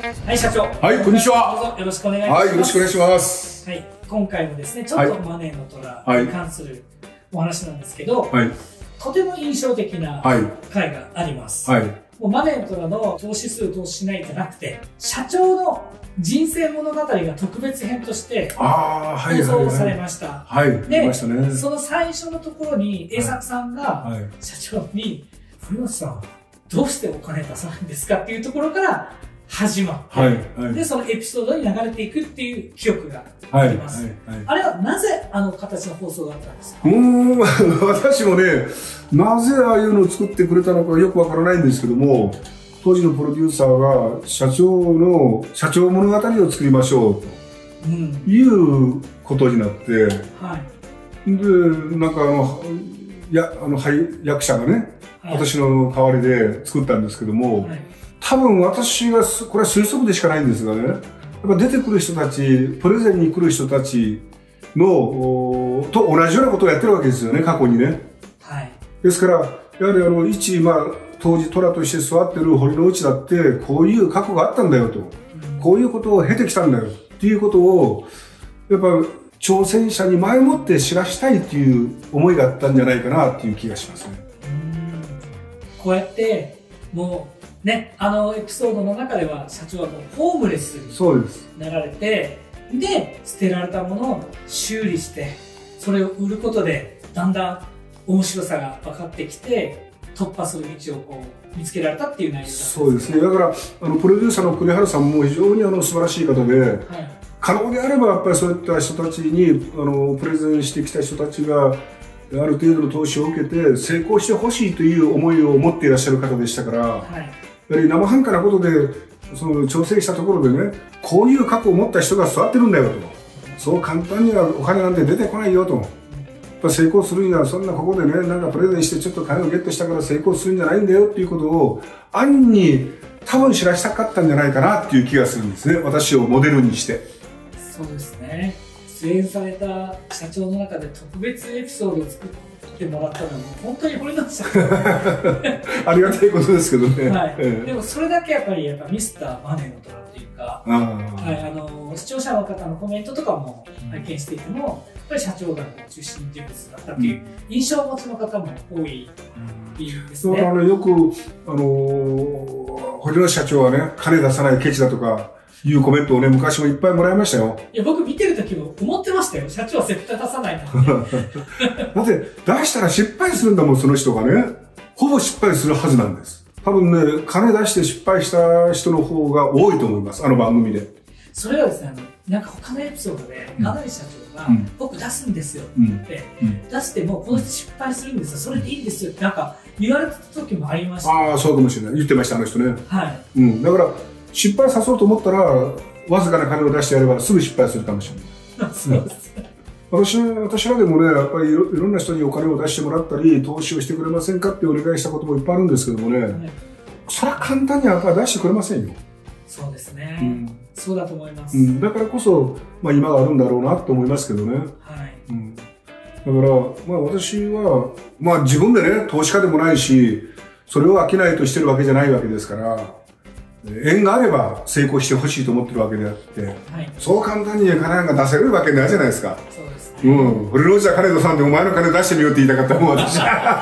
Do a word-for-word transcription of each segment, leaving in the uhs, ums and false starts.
はい、社長。 はい、こんにちは。 どうぞよろしくお願いします。 はい、よろしくお願いします。 はい、今回もですね、ちょっとマネーの虎に関するお話なんですけど、はい、とても印象的な回があります。はい、もうマネーの虎の投資する投資しないじゃなくて、社長の人生物語が特別編として放送されました。 はい、 で、 ましたね。 その最初のところに栄作さんが社長に「古松さんどうしてお金出さないんですか?」っていうところから始まって、はいはい、でそのエピソードに流れていくっていう記憶があります。あれはなぜあの形の放送があったんですか？ うーん私もね、なぜああいうのを作ってくれたのかよくわからないんですけども、当時のプロデューサーが社長の社長物語を作りましょうということになって、うんはい、でなんかあのやあの役者がね、はい、私の代わりで作ったんですけども、はい、多分私がこれは推測でしかないんですがね、やっぱ出てくる人たち、プレゼンに来る人たちのと同じようなことをやってるわけですよね、過去にね。はい、ですからやはりあの一まあ当時虎として座ってる堀之内だってこういう過去があったんだよと、うん、こういうことを経てきたんだよっていうことをやっぱ挑戦者に前もって知らしたいっていう思いがあったんじゃないかなっていう気がしますね。 うんこうやってもうね、あのエピソードの中では社長はもうホームレスになられて、で捨てられたものを修理してそれを売ることでだんだん面白さが分かってきて突破する道をこう見つけられたっていう内容だったんです。 そうですね。だからあのプロデューサーの栗原さんも非常にあの素晴らしい方で、はい、可能であればやっぱりそういった人たちにあのプレゼンしてきた人たちがある程度の投資を受けて成功してほしいという思いを持っていらっしゃる方でしたから、はい、やはり生半可なことでその調整したところでね、こういう過去を持った人が座ってるんだよと、そう簡単にはお金なんて出てこないよと。やっぱ成功するにはそんなここでね、なんかプレゼンしてちょっと金をゲットしたから成功するんじゃないんだよっていうことを暗に多分知らしたかったんじゃないかなっていう気がするんですね、私をモデルにして。 そうですね。出演された社長の中で特別エピソードを作ってもらったのは本当に堀之内さんありがたいことですけどね、 はいええ、でもそれだけやっぱりやっぱミスターマネーの虎っていうか、はい、あの視聴者の方のコメントとかも拝見していても、やっぱり社長が中心人物だったっていう印象をお持ちの方も多いですね。 だからね、よくあのー、堀之内社長はね、金出さないケチだとかいうコメントをね、昔もいっぱいもらいましたよ。 いや、僕見てる時も思ってましたよ。社長は絶対出さないなって。 だって出したら失敗するんだもん、その人がね。ほぼ失敗するはずなんです。多分ね、金出して失敗した人の方が多いと思います、あの番組で。 それはですね、あのなんか他のエピソードで、金内社長が、うん、僕出すんですよって言って、うん、出してもこの人失敗するんですよ、それでいいんですよってなんか言われた時もありました。 ああ、そうかもしれない。言ってました、あの人ね。 はい。 うん。だから、失敗さそうと思ったら、わずかな金を出してやればすぐ失敗するかもしれない。そうですね。私、私らでもね、やっぱりい ろ, いろんな人にお金を出してもらったり、投資をしてくれませんかってお願いしたこともいっぱいあるんですけどもね、はい、それは簡単には出してくれませんよ。 そうですね。うん、そうだと思います。 うん、だからこそ、まあ今があるんだろうなと思いますけどね。はい。うん、だから、まあ私は、まあ自分でね、投資家でもないし、それを商いとしてるわけじゃないわけですから、縁があれば成功してほしいと思ってるわけであって、はい、そう簡単に金なんか出せるわけないじゃないですか。 そうですね。 うん。堀之内は金出さんでお前の金出してみようって言いたかったもん、私。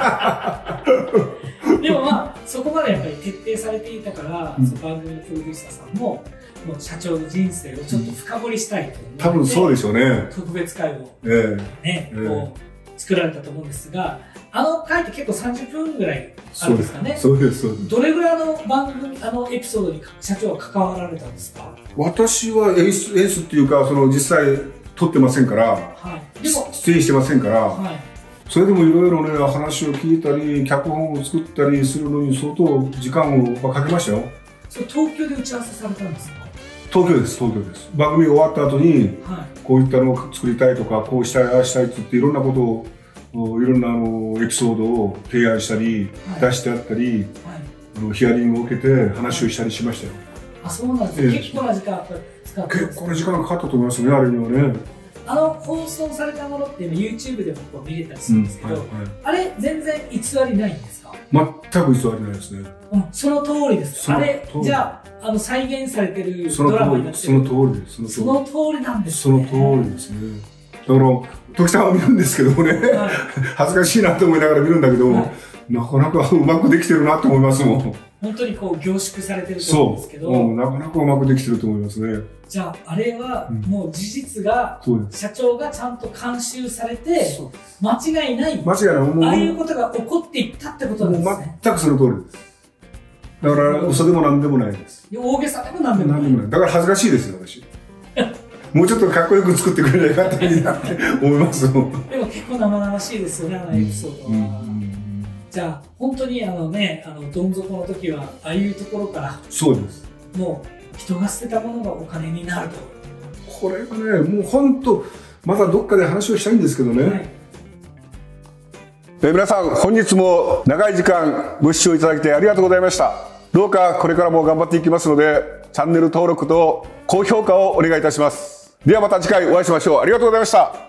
でもまあ、そこまでやっぱり徹底されていたから、うん、その番組のプロデューサーさんも、もう社長の人生をちょっと深掘りしたいと思って、うん、 多分そうでしょうね。 特別会をね、えー、こう作られたと思うんですが、あの回って結構さんじゅっぷんぐらいあるんですかね。 そうです、そうです。 どれぐらいの番組、あのエピソードに社長は関わられたんですか？ 私は演出、演出っていうか、その実際撮ってませんから、はい、でも出演してませんから、はい、それでもいろいろね、話を聞いたり、脚本を作ったりするのに相当時間をかけましたよ。 それ東京で打ち合わせされたんですか？ 東京です、東京です。番組が終わった後に、はい、こういったのを作りたいとか、こうしたい、ああしたいって言っていろんなことをいろんなあのエピソードを提案したり、はい、出してあったり、はい、あのヒアリングを受けて話をしたりしましたよ。 あ、そうなんですね。結構な時間使って。 結構な時間かかったと思いますね、あれにはね。 あの放送されたものっていうのは YouTube でもこう見れたりするんですけど、うんはいはい、あれ全然偽りないんですか？ 全く偽りないですね。 うん、その通りです。あれじゃああの再現されてるドラマになってる。 その通りです。 その通りなんですね。その通りですね。だから、時さんは見るんですけどもね、はい、恥ずかしいなと思いながら見るんだけど、はい、なかなかうまくできてるなと思いますもん。 本当にこう凝縮されてると思うんですけど、 そう、うん、なかなかうまくできてると思いますね。 じゃあ、あれはもう事実が、うん、社長がちゃんと監修されて、間違いない、 間違いない、 ああいうことが起こっていったってことなんですね。 全くその通りです。だから嘘でもなんでもないです。 大げさでもなんでもない。 なんでもない。だから恥ずかしいですよ、私。もうちょっとかっこよく作ってくれないかって思いますもん。 でも結構生々しいですよね、あのエピソードは。うんうん、じゃあ、本当にあのね、あの、どん底の時は、ああいうところから、 そうです。 もう、人が捨てたものがお金になると。 これがね、もう本当、まだどっかで話をしたいんですけどね。はい、え皆さん、本日も長い時間ご視聴いただいてありがとうございました。どうかこれからも頑張っていきますので、チャンネル登録と高評価をお願いいたします。ではまた次回お会いしましょう。ありがとうございました。